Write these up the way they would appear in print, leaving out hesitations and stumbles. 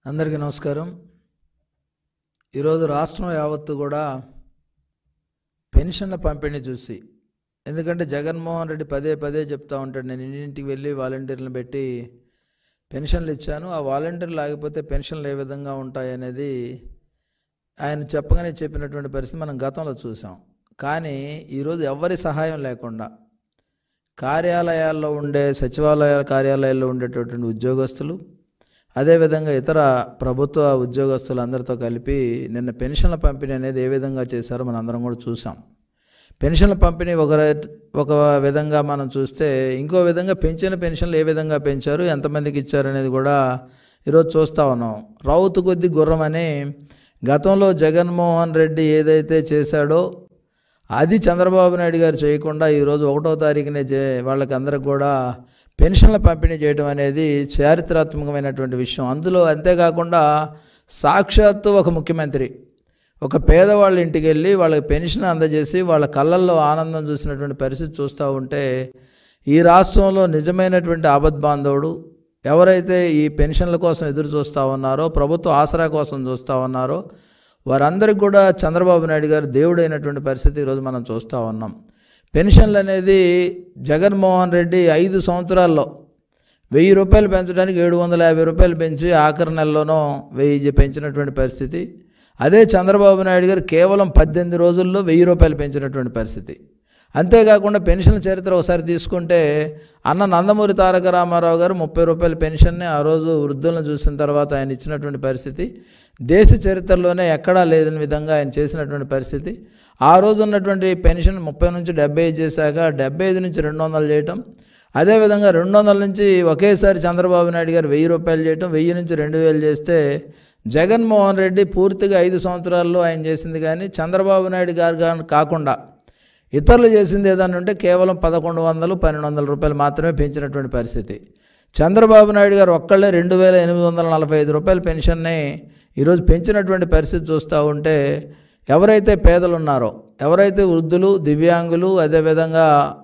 అందరికీ నమస్కారం. ఈరోజు రాష్ట్రం యావత్తు కూడా పెన్షన్ల పంపిణీ చూసి, ఎందుకంటే జగన్మోహన్ రెడ్డి పదే పదే చెప్తూ ఉంటాడు, నేను ఇంటింటికి వెళ్ళి వాలంటీర్లను పెట్టి పెన్షన్లు ఇచ్చాను, ఆ వాలంటీర్లు ఆగిపోతే పెన్షన్లు ఏ విధంగా ఉంటాయనేది ఆయన చెప్పినటువంటి పరిస్థితి మనం గతంలో చూసాం. కానీ ఈరోజు ఎవరి సహాయం లేకుండా కార్యాలయాల్లో ఉండే సచివాలయాల కార్యాలయాల్లో ఉండేటటువంటి ఉద్యోగస్తులు, అదేవిధంగా ఇతర ప్రభుత్వ ఉద్యోగస్తులందరితో కలిపి నిన్న పెన్షన్ల పంపిణీ అనేది ఏ విధంగా చేశారో మనం అందరం కూడా చూసాం. పెన్షన్ల పంపిణీ ఒక విధంగా మనం చూస్తే, ఇంకో విధంగా పెంచిన పెన్షన్లు ఏ విధంగా పెంచారు, ఎంతమందికి ఇచ్చారు అనేది కూడా ఈరోజు చూస్తూ ఉన్నాం. రౌతు కొద్ది గుర్రం అని గతంలో జగన్మోహన్ రెడ్డి ఏదైతే చేశాడో అది చంద్రబాబు నాయుడు గారు చేయకుండా ఈరోజు 1వ తారీఖునే వాళ్ళకి అందరికి కూడా పెన్షన్ల పంపిణీ చేయడం అనేది చారిత్రాత్మకమైనటువంటి విషయం. అందులో అంతేకాకుండా సాక్షాత్తు ఒక ముఖ్యమంత్రి ఒక పేదవాళ్ళ ఇంటికి వెళ్ళి వాళ్ళకి పెన్షన్ అందజేసి వాళ్ళ కళ్ళల్లో ఆనందం చూసినటువంటి పరిస్థితి చూస్తూ ఉంటే, ఈ రాష్ట్రంలో నిజమైనటువంటి ఆపద్బాంధవుడు ఎవరైతే ఈ పెన్షన్ల కోసం ఎదురు చూస్తూ ఉన్నారో, ప్రభుత్వ ఆసరా కోసం చూస్తూ ఉన్నారో, వారందరికీ కూడా చంద్రబాబు నాయుడు గారు దేవుడైనటువంటి పరిస్థితి ఈరోజు మనం చూస్తూ ఉన్నాం. పెన్షన్లు అనేది జగన్మోహన్ రెడ్డి 5 సంవత్సరాల్లో 1000 రూపాయలు పెంచడానికి 750 రూపాయలు పెంచి ఆఖరి నెలలోనో 1000 పెంచినటువంటి పరిస్థితి. అదే చంద్రబాబు నాయుడు గారు కేవలం 18 రోజుల్లో 1000 రూపాయలు పెంచినటువంటి పరిస్థితి. అంతేకాకుండా పెన్షన్ల చరిత్ర ఒకసారి తీసుకుంటే, అన్న నందమూరి తారక రామారావు గారు 30 రూపాయల పెన్షన్ని ఆ రోజు వృద్ధులను చూసిన తర్వాత ఆయన ఇచ్చినటువంటి పరిస్థితి దేశ చరిత్రలోనే ఎక్కడా లేదని విధంగా ఆయన చేసినటువంటి పరిస్థితి. ఆ రోజు ఉన్నటువంటి పెన్షన్ 30 నుంచి 75 చేశాక 75 నుంచి 200 చేయటం, అదేవిధంగా 200 నుంచి ఒకేసారి చంద్రబాబు నాయుడు గారు 1000 రూపాయలు చేయటం, 1000 నుంచి 2000 చేస్తే జగన్మోహన్ రెడ్డి పూర్తిగా 5 సంవత్సరాల్లో ఆయన చేసింది. కానీ చంద్రబాబు నాయుడు గారు కాకుండా ఇతరులు చేసింది ఏదన్నా ఉంటే కేవలం 1100, 1200 రూపాయలు మాత్రమే పెంచినటువంటి పరిస్థితి. చంద్రబాబు నాయుడు గారు ఒక్కళ్ళే 2845 రూపాయల పెన్షన్ని ఈరోజు పెంచినటువంటి పరిస్థితి చూస్తూ ఉంటే, ఎవరైతే పేదలు ఉన్నారో, ఎవరైతే వృద్ధులు, దివ్యాంగులు, అదేవిధంగా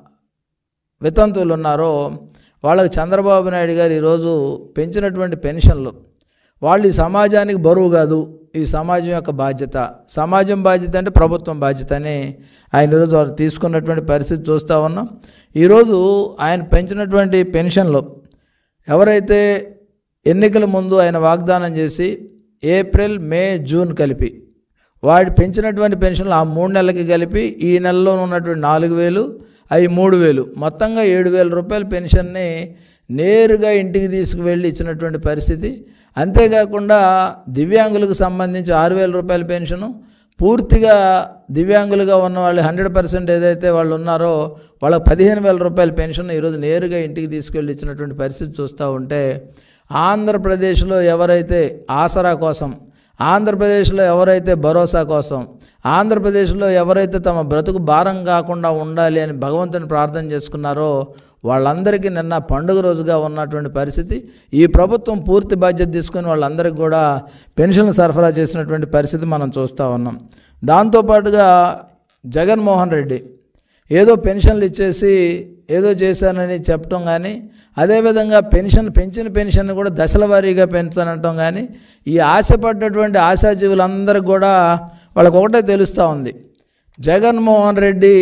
వితంతువులు ఉన్నారో వాళ్ళకి చంద్రబాబు నాయుడు గారు ఈరోజు పెంచినటువంటి పెన్షన్లు, వాళ్ళు ఈ సమాజానికి బరువు కాదు, ఈ సమాజం యొక్క బాధ్యత, సమాజం బాధ్యత అంటే ప్రభుత్వం బాధ్యత అని ఆయన ఈరోజు వాళ్ళు తీసుకున్నటువంటి పరిస్థితి చూస్తూ ఉన్నాం. ఈరోజు ఆయన పెంచినటువంటి పెన్షన్లు ఎవరైతే ఎన్నికల ముందు ఆయన వాగ్దానం చేసి ఏప్రిల్, మే, జూన్ కలిపి వాడు పెంచినటువంటి పెన్షన్లు ఆ 3 నెలలకి కలిపి ఈ నెలలో ఉన్నటువంటి 4000 అవి 3000 మొత్తంగా 7000 రూపాయల పెన్షన్ని నేరుగా ఇంటికి తీసుకువెళ్ళి ఇచ్చినటువంటి పరిస్థితి. అంతేకాకుండా దివ్యాంగులకు సంబంధించి 6000 రూపాయల పెన్షను, పూర్తిగా దివ్యాంగులుగా ఉన్న వాళ్ళు 100% ఏదైతే వాళ్ళు ఉన్నారో వాళ్ళకి 15000 రూపాయల పెన్షన్ ఈరోజు నేరుగా ఇంటికి తీసుకెళ్ళి ఇచ్చినటువంటి పరిస్థితి చూస్తూ ఉంటే, ఆంధ్రప్రదేశ్లో ఎవరైతే ఆసరా కోసం, ఆంధ్రప్రదేశ్లో ఎవరైతే భరోసా కోసం, ఆంధ్రప్రదేశ్లో ఎవరైతే తమ బ్రతుకు భారం కాకుండా ఉండాలి అని భగవంతుని ప్రార్థన చేసుకున్నారో వాళ్ళందరికీ నిన్న పండుగ రోజుగా ఉన్నటువంటి పరిస్థితి. ఈ ప్రభుత్వం పూర్తి బాధ్యత తీసుకొని వాళ్ళందరికీ కూడా పెన్షన్లు సరఫరా చేసినటువంటి పరిస్థితి మనం చూస్తూ ఉన్నాం. దాంతోపాటుగా జగన్మోహన్ రెడ్డి ఏదో పెన్షన్లు ఇచ్చేసి ఏదో చేశానని చెప్పటం కానీ, అదేవిధంగా పెంచిన పెన్షన్ కూడా దశల వారీగా పెంచానంటాం కానీ, ఈ ఆశపడ్డటువంటి ఆశాజీవులందరికీ కూడా వాళ్ళకు ఒకటే తెలుస్తూ ఉంది, జగన్మోహన్ రెడ్డి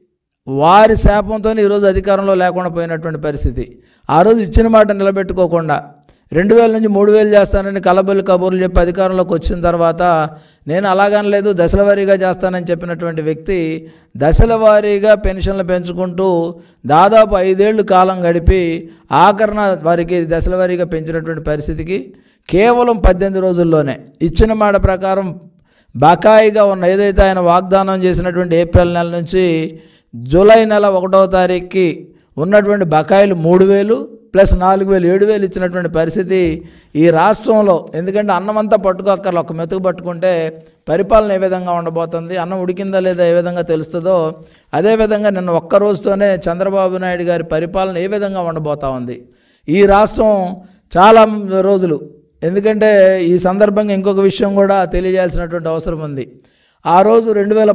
వారి శాపంతో ఈరోజు అధికారంలో లేకుండా పోయినటువంటి పరిస్థితి. ఆ రోజు ఇచ్చిన మాట నిలబెట్టుకోకుండా 2000 నుంచి 3000 చేస్తానని కలబొల్లి కబుర్లు చెప్పి అధికారంలోకి వచ్చిన తర్వాత, నేను అలాగనలేదు దశల వారీగా చేస్తానని చెప్పినటువంటి వ్యక్తి దశల వారీగా పెన్షన్లు పెంచుకుంటూ దాదాపు 5 ఏళ్ళు కాలం గడిపి ఆఖరణ వారికి దశల వారీగా పెంచినటువంటి పరిస్థితికి కేవలం 18 రోజుల్లోనే ఇచ్చిన మాట ప్రకారం బకాయిగా ఉన్న ఏదైతే ఆయన వాగ్దానం చేసినటువంటి ఏప్రిల్ నెల నుంచి జూలై నెల 1వ తారీఖుకి ఉన్నటువంటి బకాయిలు 3000 ప్లస్ 4000 7000 ఇచ్చినటువంటి పరిస్థితి ఈ రాష్ట్రంలో. ఎందుకంటే అన్నమంతా పట్టుకోక్కర్ల, ఒక మెతుకు పట్టుకుంటే పరిపాలన ఏ విధంగా ఉండబోతుంది, అన్నం ఉడికిందా లేదా ఏ విధంగా తెలుస్తుందో, అదేవిధంగా నిన్న ఒక్క రోజుతోనే చంద్రబాబు నాయుడు గారి పరిపాలన ఏ విధంగా ఉండబోతా ఉంది ఈ రాష్ట్రం చాలా రోజులు. ఎందుకంటే ఈ సందర్భంగా ఇంకొక విషయం కూడా తెలియజేయాల్సినటువంటి అవసరం ఉంది. ఆ రోజు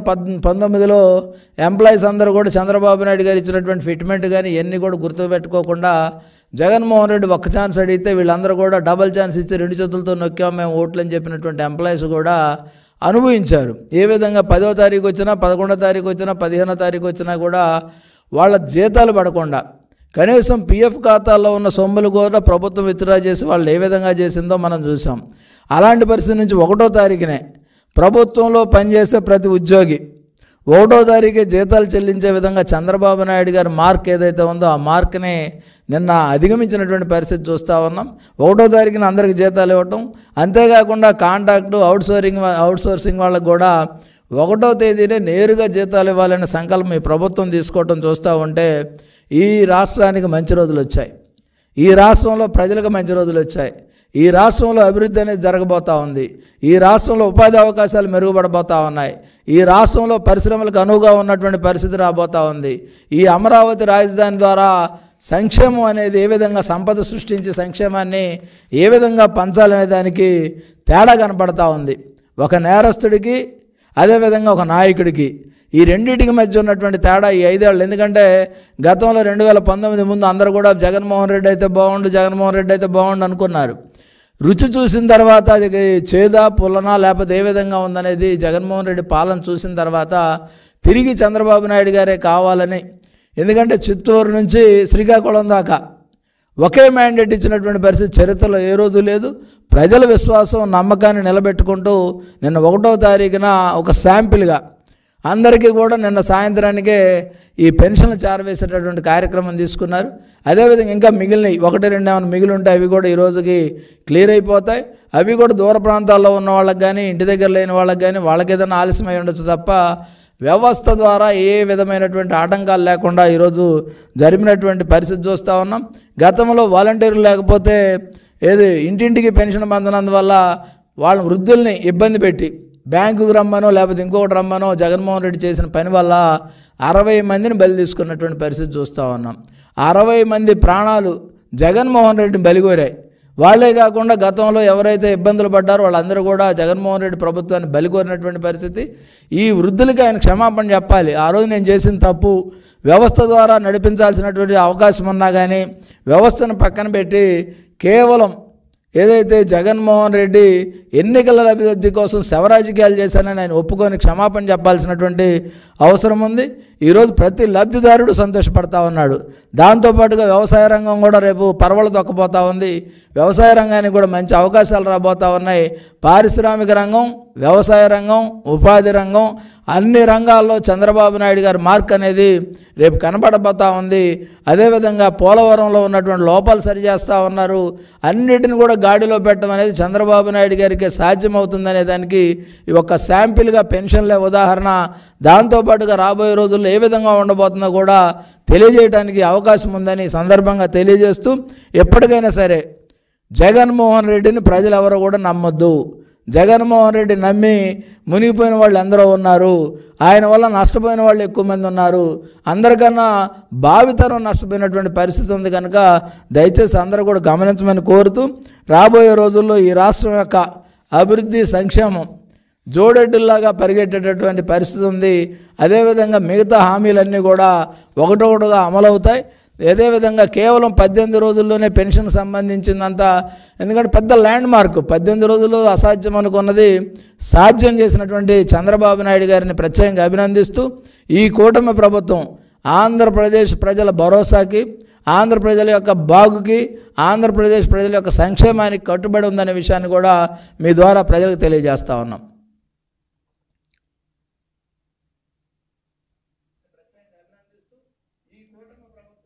2019లో ఎంప్లాయీస్ అందరూ కూడా చంద్రబాబు నాయుడు గారు ఇచ్చినటువంటి ఫిట్మెంట్ కానీ ఇవన్నీ కూడా గుర్తుపెట్టుకోకుండా జగన్మోహన్ రెడ్డి ఒక్క ఛాన్స్ అడిగితే వీళ్ళందరూ కూడా డబల్ ఛాన్స్ ఇచ్చి 2 చేతులతో నొక్కాం మేము ఓట్లు అని చెప్పినటువంటి ఎంప్లాయీస్ కూడా అనుభవించారు. ఏ విధంగా 10వ తారీఖు వచ్చినా, 11వ తారీఖు వచ్చినా, 15వ తారీఖు వచ్చినా కూడా వాళ్ళ జీతాలు పడకుండా కనీసం పిఎఫ్ ఖాతాల్లో ఉన్న సొమ్ములు కూడా ప్రభుత్వం విత్డ్రా చేసి వాళ్ళు ఏ విధంగా చేసిందో మనం చూసాం. అలాంటి పరిస్థితి నుంచి 1వ తారీఖునే ప్రభుత్వంలో పనిచేసే ప్రతి ఉద్యోగి 1వ తారీఖే జీతాలు చెల్లించే విధంగా చంద్రబాబు నాయుడు గారి మార్క్ ఏదైతే ఉందో ఆ మార్క్ని నిన్న అధిగమించినటువంటి పరిస్థితి చూస్తూ ఉన్నాం. 1వ తారీఖున అందరికి జీతాలు ఇవ్వటం, అంతేకాకుండా కాంట్రాక్టు అవుట్సోర్సింగ్ వాళ్ళకు కూడా 1వ తేదీనే నేరుగా జీతాలు ఇవ్వాలనే సంకల్పం ఈ ప్రభుత్వం తీసుకోవటం చూస్తూ ఉంటే ఈ రాష్ట్రానికి మంచి రోజులు వచ్చాయి. ఈ రాష్ట్రంలో ప్రజలకు మంచి రోజులు వచ్చాయి. ఈ రాష్ట్రంలో అభివృద్ధి అనేది జరగబోతూ ఉంది. ఈ రాష్ట్రంలో ఉపాధి అవకాశాలు మెరుగుపడబోతూ ఉన్నాయి. ఈ రాష్ట్రంలో పరిశ్రమలకు అనువుగా ఉన్నటువంటి పరిస్థితి రాబోతూ ఉంది. ఈ అమరావతి రాజధాని ద్వారా సంక్షేమం అనేది ఏ విధంగా సంపద సృష్టించి సంక్షేమాన్ని ఏ విధంగా పంచాలనే దానికి తేడా కనపడతా ఉంది. ఒక నేరస్తుడికి అదేవిధంగా ఒక నాయకుడికి ఈ రెండింటికి మధ్య ఉన్నటువంటి తేడా ఈ 5 ఏళ్ళు. ఎందుకంటే గతంలో 2019 ముందు అందరూ కూడా జగన్మోహన్ రెడ్డి అయితే బాగుండు అనుకున్నారు. రుచి చూసిన తర్వాత అది చేదా పుల్లనా లేకపోతే ఏ విధంగా ఉందనేది జగన్మోహన్ రెడ్డి పాలన చూసిన తర్వాత తిరిగి చంద్రబాబు నాయుడు గారే కావాలని, ఎందుకంటే చిత్తూరు నుంచి శ్రీకాకుళం దాకా ఒకే మ్యాండేట్ ఇచ్చినటువంటి పరిస్థితి చరిత్రలో ఏ రోజు లేదు. ప్రజల విశ్వాసం నమ్మకాన్ని నిలబెట్టుకుంటూ నిన్న 1వ తారీఖున ఒక శాంపిల్గా అందరికీ కూడా నిన్న సాయంత్రానికే ఈ పెన్షన్లు చేరవేసేటటువంటి కార్యక్రమం తీసుకున్నారు. అదేవిధంగా ఇంకా మిగిలినవి 1-2 ఏమైనా మిగిలి ఉంటాయి, అవి కూడా ఈ రోజుకి క్లియర్ అయిపోతాయి. అవి కూడా దూర ప్రాంతాల్లో ఉన్న వాళ్ళకి కానీ ఇంటి దగ్గర లేని వాళ్ళకి కానీ వాళ్ళకి ఏదైనా ఆలస్యమై ఉండొచ్చు తప్ప వ్యవస్థ ద్వారా ఏ విధమైనటువంటి ఆటంకాలు లేకుండా ఈరోజు జరిపినటువంటి పరిస్థితి చూస్తూ ఉన్నాం. గతంలో వాలంటీర్లు లేకపోతే ఇంటింటికి పెన్షన్ పొందనందువల్ల వాళ్ళ వృద్ధుల్ని ఇబ్బంది పెట్టి బ్యాంకుకు రమ్మనో లేకపోతే ఇంకొకటి రమ్మనో జగన్మోహన్ రెడ్డి చేసిన పని వల్ల 60 మందిని బలి తీసుకున్నటువంటి పరిస్థితి చూస్తూ ఉన్నాం. 60 మంది ప్రాణాలు జగన్మోహన్ రెడ్డిని బలిగోరాయి. వాళ్ళే కాకుండా గతంలో ఎవరైతే ఇబ్బందులు పడ్డారో వాళ్ళందరూ కూడా జగన్మోహన్ రెడ్డి ప్రభుత్వాన్ని బలికోరినటువంటి పరిస్థితి. ఈ వృద్ధులకి ఆయన క్షమాపణ చెప్పాలి. ఆ రోజు నేను చేసిన తప్పు, వ్యవస్థ ద్వారా నడిపించాల్సినటువంటి అవకాశం ఉన్నా కానీ వ్యవస్థను పక్కన పెట్టి కేవలం ఏదైతే జగన్మోహన్ రెడ్డి ఎన్నికల అభివృద్ధి కోసం శవరాజకీయాలు చేశానని ఆయన ఒప్పుకొని క్షమాపణ చెప్పాల్సినటువంటి అవసరం ఉంది. ఈరోజు ప్రతి లబ్ధిదారుడు సంతోషపడతా ఉన్నాడు. దాంతోపాటుగా వ్యవసాయ రంగం కూడా రేపు పరవలు తొక్కపోతూ ఉంది. వ్యవసాయ రంగానికి కూడా మంచి అవకాశాలు రాబోతూ ఉన్నాయి. పారిశ్రామిక రంగం, వ్యవసాయ రంగం, ఉపాధి రంగం అన్ని రంగాల్లో చంద్రబాబు నాయుడు గారి మార్క్ అనేది రేపు కనబడబోతూ ఉంది. అదేవిధంగా పోలవరంలో ఉన్నటువంటి లోపాలు సరిచేస్తూ ఉన్నారు. అన్నిటిని కూడా గాడిలో పెట్టడం అనేది చంద్రబాబు నాయుడు గారికి సాధ్యమవుతుందనే దానికి ఈ ఒక్క శాంపిల్గా పెన్షన్లే ఉదాహరణ. దాంతోపాటుగా రాబోయే రోజుల్లో ఏ విధంగా ఉండబోతుందో కూడా తెలియజేయడానికి అవకాశం ఉందని సందర్భంగా తెలియజేస్తూ, ఎప్పటికైనా సరే జగన్మోహన్ రెడ్డిని ప్రజలు ఎవరు కూడా నమ్మొద్దు. జగన్మోహన్ రెడ్డి నమ్మి మునిగిపోయిన వాళ్ళు ఎందరో ఉన్నారు. ఆయన వల్ల నష్టపోయిన వాళ్ళు ఎక్కువ మంది ఉన్నారు. అందరికన్నా భావితరం నష్టపోయినటువంటి పరిస్థితి ఉంది. కనుక దయచేసి అందరూ కూడా గమనించమని కోరుతూ, రాబోయే రోజుల్లో ఈ రాష్ట్రం యొక్క అభివృద్ధి సంక్షేమం జోడెడ్డుల్లాగా పరిగెట్టేటటువంటి పరిస్థితి ఉంది. అదేవిధంగా మిగతా హామీలన్నీ కూడా ఒకటొకటిగా అమలవుతాయి. అదేవిధంగా కేవలం 18 రోజుల్లోనే పెన్షన్ సంబంధించిందంతా, ఎందుకంటే పెద్ద ల్యాండ్ మార్క్ 18 రోజుల్లో అసాధ్యం అనుకున్నది సాధ్యం చేసినటువంటి చంద్రబాబు నాయుడు గారిని ప్రత్యేకంగా అభినందిస్తూ, ఈ కూటమి ప్రభుత్వం ఆంధ్రప్రదేశ్ ప్రజల భరోసాకి, ఆంధ్రప్రజల యొక్క బాగుకి, ఆంధ్రప్రదేశ్ ప్రజల యొక్క సంక్షేమానికి కట్టుబడి ఉందనే విషయాన్ని కూడా మీ ద్వారా ప్రజలకు తెలియజేస్తూ ఉన్నాం. ఈ కూటమి ప్రభుత్వం